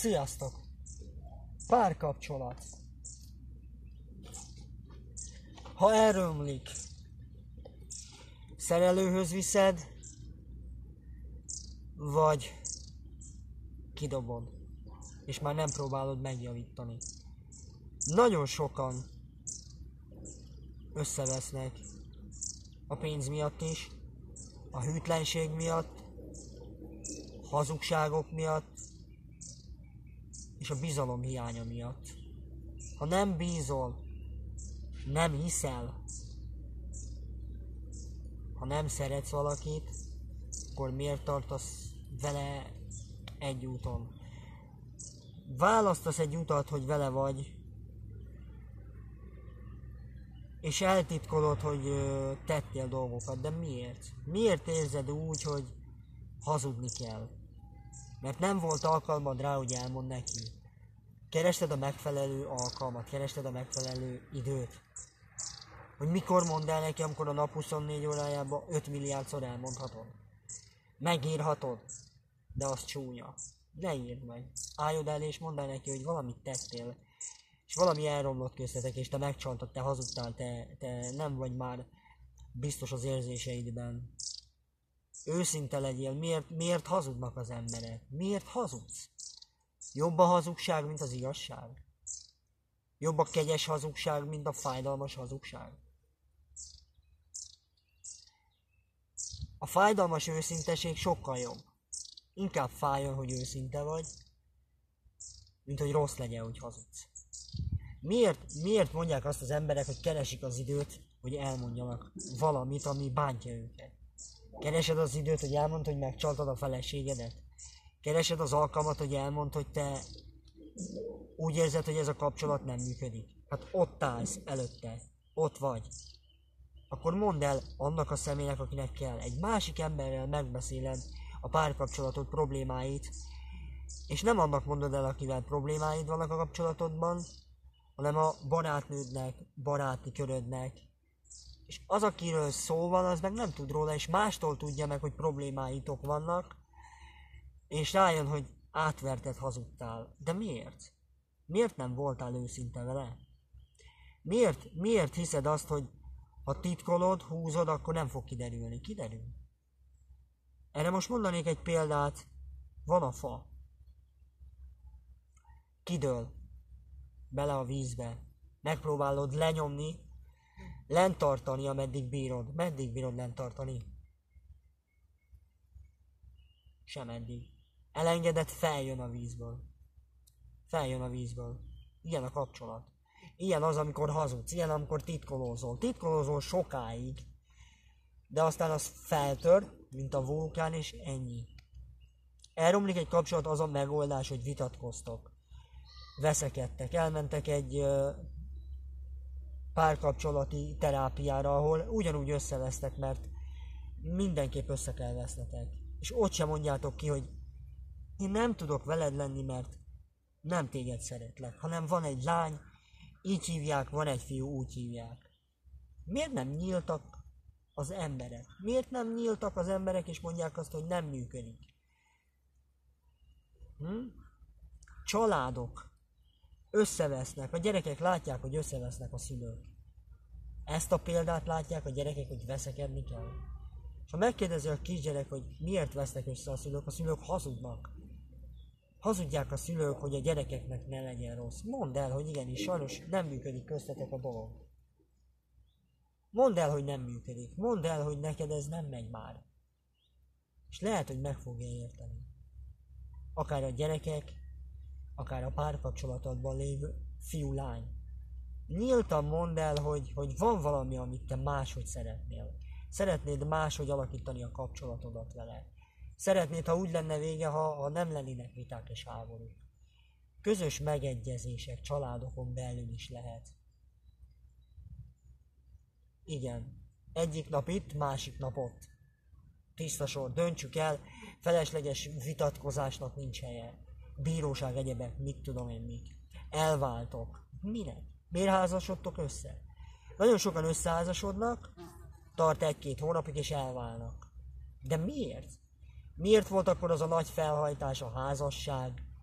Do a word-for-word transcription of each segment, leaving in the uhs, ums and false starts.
Sziasztok! Párkapcsolat. Ha elrömlik, szerelőhöz viszed, vagy kidobod, és már nem próbálod megjavítani. Nagyon sokan összevesznek a pénz miatt is, a hűtlenség miatt, hazugságok miatt, és a bizalom hiánya miatt. Ha nem bízol, nem hiszel, ha nem szeretsz valakit, akkor miért tartasz vele egy úton? Választasz egy utat, hogy vele vagy, és eltitkolod, hogy tettél dolgokat, de miért? Miért érzed úgy, hogy hazudni kell? Mert nem volt alkalmad rá, hogy elmond neki. Kerested a megfelelő alkalmat, kerested a megfelelő időt. Hogy mikor mondd el neki, amikor a nap huszonnégy órájában öt milliárdszor elmondhatod. Megírhatod, de az csúnya. Ne írd meg. Álljod el és mondd el neki, hogy valamit tettél. És valami elromlott köztetek, és te megcsaltad, te hazudtál, te, te nem vagy már biztos az érzéseidben. Őszinte legyél, miért, miért hazudnak az emberek? Miért hazudsz? Jobb a hazugság, mint az igazság? Jobb a kegyes hazugság, mint a fájdalmas hazugság? A fájdalmas őszinteség sokkal jobb. Inkább fájjon, hogy őszinte vagy, mint hogy rossz legyen, hogy hazudsz. Miért, miért mondják azt az emberek, hogy keresik az időt, hogy elmondjanak valamit, ami bántja őket? Keresed az időt, hogy elmondd, hogy megcsaltad a feleségedet? Keresed az alkalmat, hogy elmondd, hogy te úgy érzed, hogy ez a kapcsolat nem működik? Hát ott állsz előtte, ott vagy. Akkor mondd el annak a személynek, akinek kell. Egy másik emberrel megbeszéled a párkapcsolatod problémáit, és nem annak mondod el, akivel problémáid vannak a kapcsolatodban, hanem a barátnődnek, baráti körödnek. És az, akiről szó van, az meg nem tud róla, és mástól tudja meg, hogy problémáitok vannak, és rájön, hogy átverted, hazudtál. De miért? Miért nem voltál őszinte vele? Miért, miért hiszed azt, hogy ha titkolod, húzod, akkor nem fog kiderülni? Kiderül. Erre most mondanék egy példát. Van a fa. Kidől bele a vízbe. Megpróbálod lenyomni, lent tartani, ameddig bírod. Meddig bírod lent tartani? Sem eddig. Elengedett, feljön a vízből. Feljön a vízből. Ilyen a kapcsolat. Ilyen az, amikor hazudsz. Ilyen, amikor titkolózol. Titkolózol sokáig, de aztán az feltör, mint a vulkán, és ennyi. Elromlik egy kapcsolat, az a megoldás, hogy vitatkoztok. Veszekedtek. Elmentek egy uh, párkapcsolati terápiára, ahol ugyanúgy összevesztek, mert mindenképp össze kell vesznetek. És ott sem mondjátok ki, hogy én nem tudok veled lenni, mert nem téged szeretlek, hanem van egy lány, így hívják, van egy fiú, úgy hívják. Miért nem nyíltak az emberek? Miért nem nyíltak az emberek, és mondják azt, hogy nem működik? Hm? Családok összevesznek, a gyerekek látják, hogy összevesznek a szülők. Ezt a példát látják a gyerekek, hogy veszekedni kell. És ha megkérdezi a kisgyerek, hogy miért vesznek össze a szülők, a szülők hazudnak. Hazudják a szülők, hogy a gyerekeknek ne legyen rossz. Mondd el, hogy igenis, sajnos nem működik köztetek a dolog. Mondd el, hogy nem működik. Mondd el, hogy neked ez nem megy már. És lehet, hogy meg fogja érteni. Akár a gyerekek, akár a párkapcsolatodban lévő fiú-lány. Nyíltan mondd el, hogy, hogy van valami, amit te máshogy szeretnél. Szeretnéd máshogy alakítani a kapcsolatodat vele. Szeretnéd, ha úgy lenne vége, ha, ha nem lennének viták és háborúk. Közös megegyezések családokon belül is lehet. Igen. Egyik nap itt, másik nap ott. Tiszta sor, döntsük el, felesleges vitatkozásnak nincs helye. Bíróság, egyebek, mit tudom én mik. Elváltok. Minek? Miért házasodtok össze? Nagyon sokan összeházasodnak, tart egy-két hónapig és elválnak. De miért? Miért volt akkor az a nagy felhajtás, a házasság,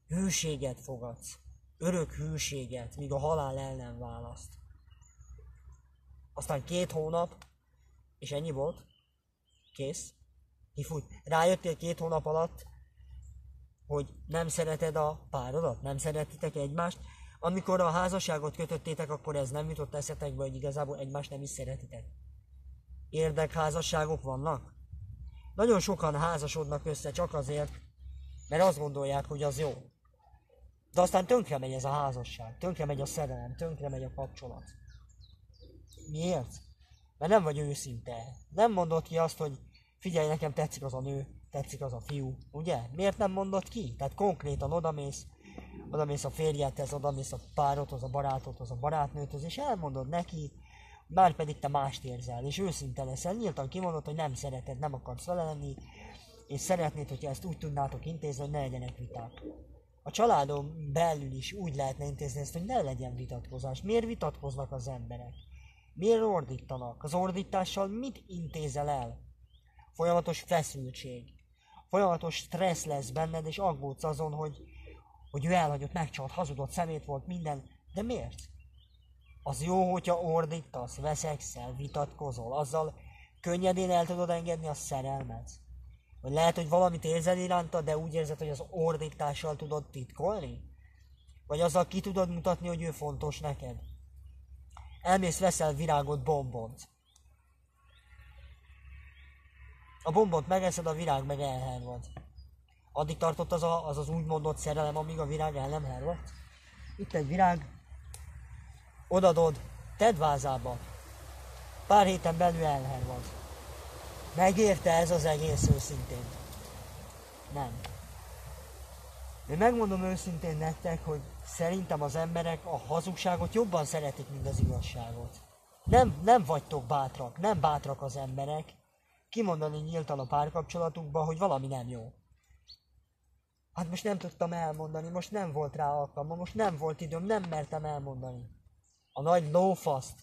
hűséget fogadsz. Örök hűséget, míg a halál el nem választ. Aztán két hónap, és ennyi volt. Kész. Kifújt. Rájöttél két hónap alatt, hogy nem szereted a párodat, nem szeretitek egymást. Amikor a házasságot kötöttétek, akkor ez nem jutott eszetekbe, hogy igazából egymást nem is szeretitek. Érdekházasságok vannak? Nagyon sokan házasodnak össze csak azért, mert azt gondolják, hogy az jó. De aztán tönkre megy ez a házasság, tönkre megy a szerelem, tönkre megy a kapcsolat. Miért? Mert nem vagy őszinte. Nem mondod ki azt, hogy figyelj, nekem tetszik az a nő, tetszik az a fiú, ugye? Miért nem mondod ki? Tehát konkrétan odamész, odamész a férjedhez, odamész a párodhoz, a barátodhoz, a barátnődhöz, és elmondod neki, már pedig te mást érzel, és őszinte leszel, nyíltan kimondod, hogy nem szereted, nem akarsz vele lenni, és szeretnéd, hogyha ezt úgy tudnátok intézni, hogy ne legyenek viták. A családon belül is úgy lehetne intézni ezt, hogy ne legyen vitatkozás. Miért vitatkoznak az emberek? Miért ordítanak? Az ordítással mit intézel el? Folyamatos feszültség. Folyamatos stressz lesz benned, és aggódsz azon, hogy, hogy ő elhagyott, megcsalt, hazudott, szemét volt, minden. De miért? Az jó, hogyha ordítasz, veszekszel, vitatkozol, azzal könnyedén el tudod engedni a szerelmet. Vagy lehet, hogy valamit érzel iránta, de úgy érzed, hogy az ordítással tudod titkolni? Vagy azzal ki tudod mutatni, hogy ő fontos neked? Elmész, veszel virágot, bombont. A bombont megeszed, a virág meg elhervad. Addig tartott az, a, az az úgymondott szerelem, amíg a virág el nem hervadt? Itt egy virág, odadod, tedd vázába. Pár héten belül elhervad. Megérte ez az egész őszintén? Nem. Én megmondom őszintén nektek, hogy szerintem az emberek a hazugságot jobban szeretik, mint az igazságot. Nem, nem vagytok bátrak, nem bátrak az emberek kimondani nyíltan a párkapcsolatukban, hogy valami nem jó. Hát most nem tudtam elmondani, most nem volt rá alkalma, most nem volt időm, nem mertem elmondani. A nagy lófaszt.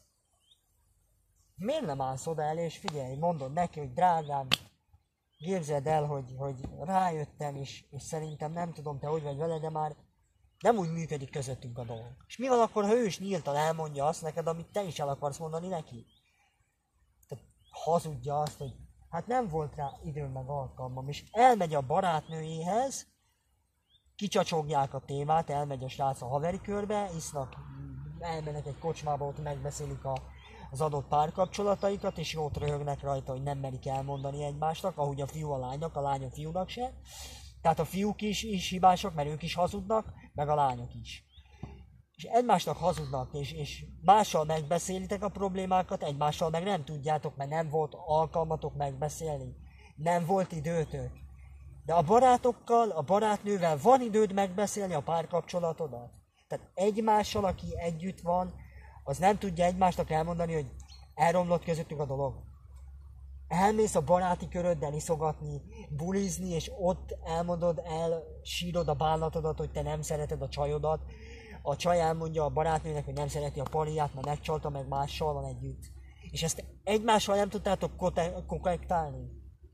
Miért nem állsz oda el, és figyelj, mondod neki, hogy drágám, képzeld el, hogy, hogy rájöttem, és, és szerintem nem tudom, te hogy vagy vele, de már nem úgy működik közöttünk a dolog. És mi van akkor, ha ő is nyíltan elmondja azt neked, amit te is el akarsz mondani neki? Tehát hazudja azt, hogy hát nem volt rá időm meg alkalmam, és elmegy a barátnőjéhez, kicsacsogják a témát, elmegy a srác a haveri körbe, isznak, elmennek egy kocsmába, ott megbeszélik a az adott párkapcsolataikat, és jót röhögnek rajta, hogy nem merik elmondani egymásnak, ahogy a fiú a lánynak, a lány a fiúnak se. Tehát a fiúk is, is hibások, mert ők is hazudnak, meg a lányok is. És egymásnak hazudnak, és, és mással megbeszélitek a problémákat, egymással meg nem tudjátok, mert nem volt alkalmatok megbeszélni. Nem volt időtök. De a barátokkal, a barátnővel van időd megbeszélni a párkapcsolatodat. Tehát egymással, aki együtt van, az nem tudja egymásnak elmondani, hogy elromlott közöttük a dolog. Elmész a baráti köröddel iszogatni, bulizni, és ott elmondod, elsírod a bánatodat, hogy te nem szereted a csajodat. A csaj elmondja a barátnőnek, hogy nem szereti a pariát, mert megcsalta, meg mással van együtt. És ezt egymással nem tudtátok konnektálni.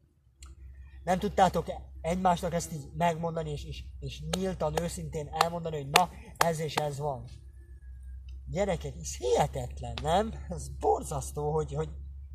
Nem tudtátok egymásnak ezt így megmondani, és, és, és nyíltan, őszintén elmondani, hogy na, ez és ez van. Gyerekek, ez hihetetlen, nem? Ez borzasztó, hogy, hogy...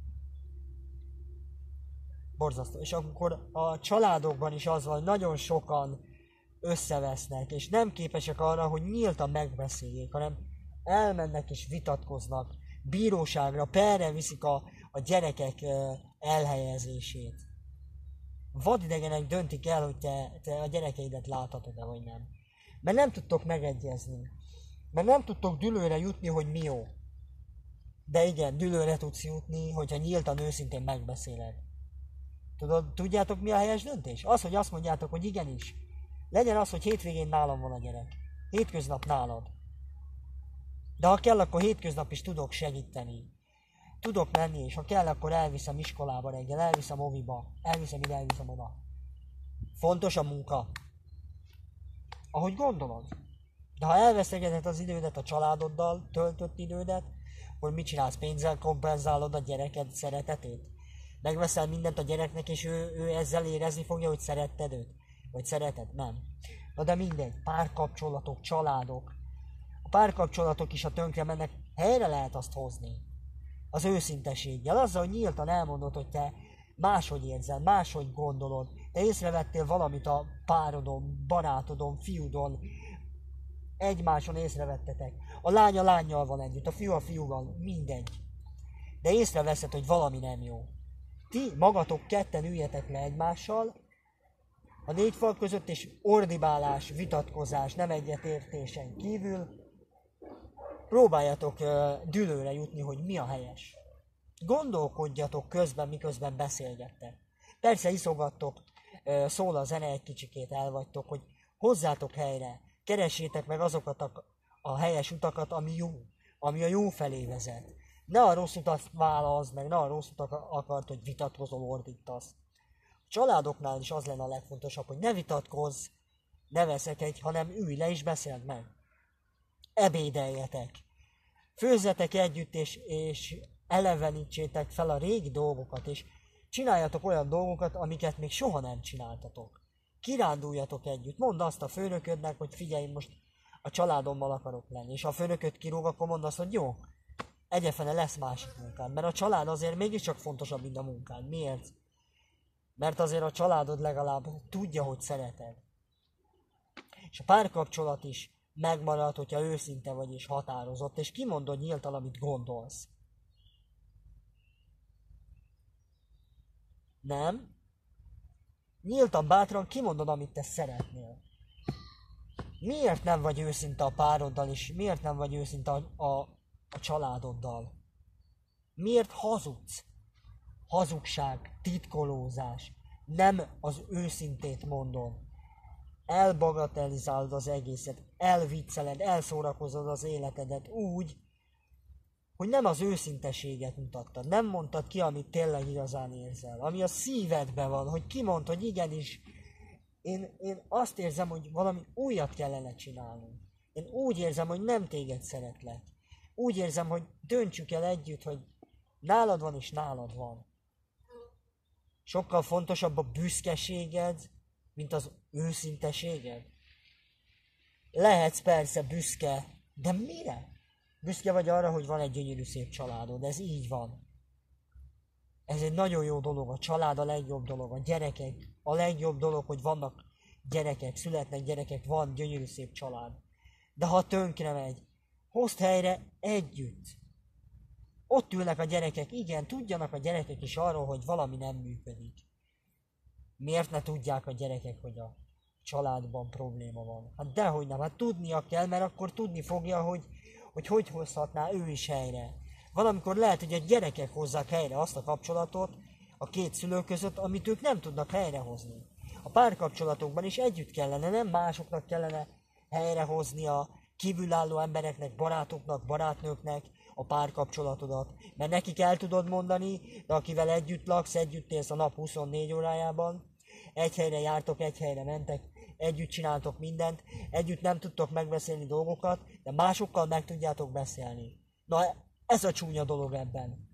Borzasztó. És akkor a családokban is az van, hogy nagyon sokan összevesznek, és nem képesek arra, hogy nyíltan megbeszéljék, hanem elmennek és vitatkoznak, bíróságra, perre viszik a, a gyerekek elhelyezését. Vadidegenek döntik el, hogy te, te a gyerekeidet láthatod-e, vagy nem. Mert nem tudtok megegyezni. Mert nem tudtok dűlőre jutni, hogy mi jó. De igen, dűlőre tudsz jutni, hogyha nyíltan, őszintén megbeszéled. Tudod, tudjátok mi a helyes döntés? Az, hogy azt mondjátok, hogy igenis. Legyen az, hogy hétvégén nálam van a gyerek. Hétköznap nálad. De ha kell, akkor hétköznap is tudok segíteni. Tudok menni, és ha kell, akkor elviszem iskolába reggel, elviszem oviba, elviszem ide, elviszem oda. Fontos a munka. Ahogy gondolod. De ha elvesztegeted az idődet a családoddal, töltött idődet, akkor mit csinálsz? Pénzzel kompenzálod a gyereked szeretetét? Megveszel mindent a gyereknek, és ő, ő ezzel érezni fogja, hogy szeretted őt? Vagy szereted? Nem. Na de mindegy, párkapcsolatok, családok. A párkapcsolatok is, ha tönkre mennek, helyre lehet azt hozni. Az őszinteséggel, azzal, hogy nyíltan elmondod, hogy te máshogy érzel, máshogy gondolod, te észrevettél valamit a párodon, barátodon, fiúdon, egymáson észrevettetek. A lány a lánnyal van együtt, a fiú a fiúval, mindegy. De észreveszed, hogy valami nem jó. Ti magatok ketten üljetek le egymással, a négy fal között, és ordibálás, vitatkozás, nem egyetértésen kívül próbáljatok uh, dűlőre jutni, hogy mi a helyes. Gondolkodjatok közben, miközben beszélgettek. Persze iszogattok, uh, szól a zene, egy kicsikét elvagytok, hogy hozzátok helyre, keressétek meg azokat a, a helyes utakat, ami jó, ami a jó felé vezet. Ne a rossz utat válaszd meg, ne a rossz utat akart, hogy vitatkozol, ordítasz. A családoknál is az lenne a legfontosabb, hogy ne vitatkozz, ne veszekedj, hanem ülj le és beszéld meg. Ebédeljetek. Főzzetek együtt, és, és elevenítsétek fel a régi dolgokat, és csináljatok olyan dolgokat, amiket még soha nem csináltatok. Kiránduljatok együtt. Mondd azt a főnöködnek, hogy figyelj, most a családommal akarok lenni. És ha a főnököt kirúg, akkor mondd azt, hogy jó, egyefene lesz másik munkád. Mert a család azért mégiscsak fontosabb, mint a munkád. Miért? Mert azért a családod legalább tudja, hogy szereted. És a párkapcsolat is megmarad, hogyha őszinte vagy és határozott, és kimondod nyíltan, amit gondolsz. Nem? Nyíltan, bátran kimondod, amit te szeretnél. Miért nem vagy őszinte a pároddal, és miért nem vagy őszinte a, a, a családoddal? Miért hazudsz? Hazugság, titkolózás. Nem az őszintét mondod. Elbagatelizálod az egészet, elvicceled, elszórakozod az életedet úgy, hogy nem az őszinteséget mutattad. Nem mondtad ki, amit tényleg igazán érzel. Ami a szívedben van, hogy kimond, hogy igenis, én, én azt érzem, hogy valami újat kellene csinálnunk. Én úgy érzem, hogy nem téged szeretlek. Úgy érzem, hogy döntsük el együtt, hogy nálad van és nálad van. Sokkal fontosabb a büszkeséged, mint az őszinteséged. Lehetsz persze büszke, de mire? Büszke vagy arra, hogy van egy gyönyörű szép családod, ez így van. Ez egy nagyon jó dolog, a család a legjobb dolog, a gyerekek a legjobb dolog, hogy vannak gyerekek, születnek gyerekek, van gyönyörű szép család. De ha tönkre megy, hozd helyre együtt. Ott ülnek a gyerekek, igen, tudjanak a gyerekek is arról, hogy valami nem működik. Miért ne tudják a gyerekek, hogy a családban probléma van? Hát dehogy nem, hát tudnia kell, mert akkor tudni fogja, hogy hogy, hogy hozhatná ő is helyre. Valamikor lehet, hogy a gyerekek hozzák helyre azt a kapcsolatot a két szülő között, amit ők nem tudnak helyrehozni. A párkapcsolatokban is együtt kellene, nem másoknak kellene helyrehozni a kívülálló embereknek, barátoknak, barátnőknek a párkapcsolatodat. Mert nekik el tudod mondani, de akivel együtt laksz, együtt élsz a nap huszonnégy órájában, egy helyre jártok, egy helyre mentek, együtt csináltok mindent, együtt nem tudtok megbeszélni dolgokat, de másokkal meg tudjátok beszélni. Na, ez a csúnya dolog ebben.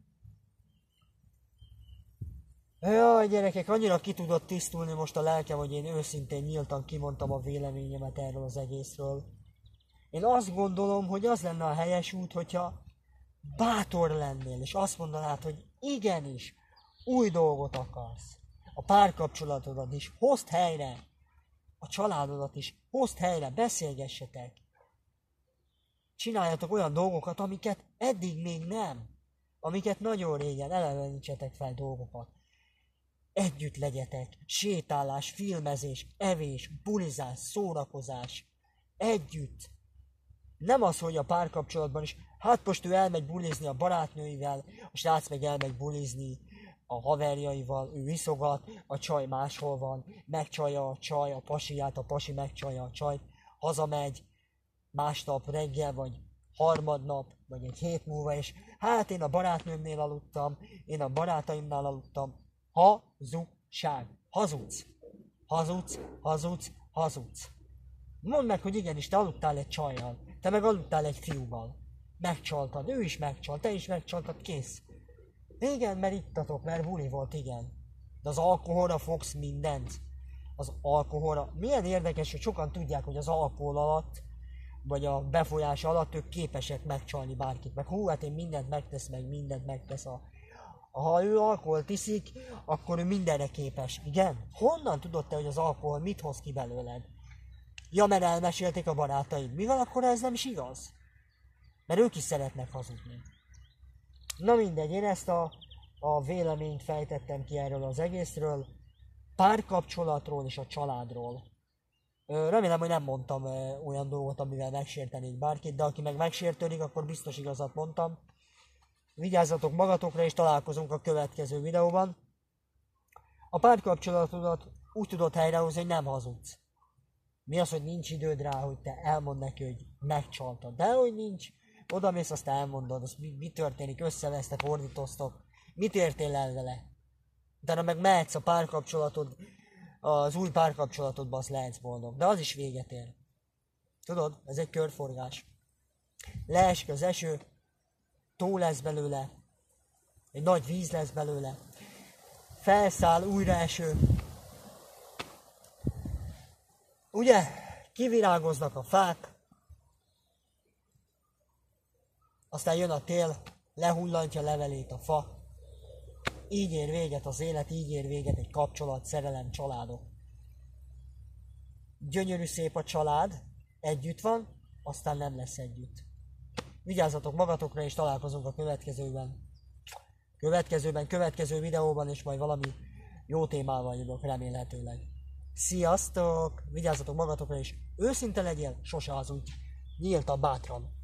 Jaj, gyerekek, annyira ki tudott tisztulni most a lelkem, hogy én őszintén nyíltan kimondtam a véleményemet erről az egészről. Én azt gondolom, hogy az lenne a helyes út, hogyha bátor lennél, és azt mondanád, hogy igenis, új dolgot akarsz. A párkapcsolatodat is hozd helyre, a családodat is hozd helyre, beszélgessetek. Csináljatok olyan dolgokat, amiket eddig még nem. Amiket nagyon régen, elevenítsetek fel dolgokat. Együtt legyetek, sétálás, filmezés, evés, bulizás, szórakozás. Együtt. Nem az, hogy a párkapcsolatban is, hát most ő elmegy bulizni a barátnőivel, a srác meg elmegy bulizni a haverjaival, ő iszogat, a csaj máshol van, megcsalja a csaj a pasiját, a pasi megcsalja a csajt, hazamegy másnap reggel, vagy harmadnap, vagy egy hét múlva, és hát én a barátnőmnél aludtam, én a barátaimnál aludtam. Hazugság. Hazudsz. Hazudsz, hazudsz, hazudsz. Mondd meg, hogy igenis, te aludtál egy csajjal, te meg aludtál egy fiúval. Megcsaltad, ő is megcsalt, te is megcsaltad, kész. Igen, mert ittatok, mert buli volt, igen. De az alkoholra fogsz mindent. az alkoholra. Milyen érdekes, hogy sokan tudják, hogy az alkohol alatt, vagy a befolyás alatt ők képesek megcsalni bárkit. Meg hú, hát én mindent megtesz, meg mindent megtesz. A... Ha ő alkoholt iszik, akkor ő mindenre képes. Igen? Honnan tudod te, hogy az alkohol mit hoz ki belőled? Ja, mert elmesélték a barátaid. Mi van, akkor ez nem is igaz? Mert ők is szeretnek hazudni. Na mindegy, én ezt a, a véleményt fejtettem ki erről az egészről. Párkapcsolatról és a családról. Remélem, hogy nem mondtam olyan dolgot, amivel megsértenék bárkit, de aki meg megsértődik, akkor biztos igazat mondtam. Vigyázzatok magatokra, és találkozunk a következő videóban. A párkapcsolatodat úgy tudod helyrehozni, hogy nem hazudsz. Mi az, hogy nincs időd rá, hogy te elmondd neki, hogy megcsaltad. De hogy nincs, odamész, azt elmondod, azt mi, mi történik, összevesztek, fordítoztok, mit értél el vele. Utána meg mehetsz a párkapcsolatod, az új párkapcsolatodban azt lehetsz boldog, de az is véget ér. Tudod, ez egy körforgás. Leesik az eső, tó lesz belőle, egy nagy víz lesz belőle, felszáll, újra eső. Ugye, kivirágoznak a fák, aztán jön a tél, lehullantja levelét a fa. Így ér véget az élet, így ér véget egy kapcsolat, szerelem, családok. Gyönyörű szép a család, együtt van, aztán nem lesz együtt. Vigyázzatok magatokra, és találkozunk a következőben. Következőben, következő videóban, és majd valami jó témával jövök, remélhetőleg. Sziasztok! Vigyázzatok magatokra, és őszinte legyél, sose hazudj. Nyíltan, bátran.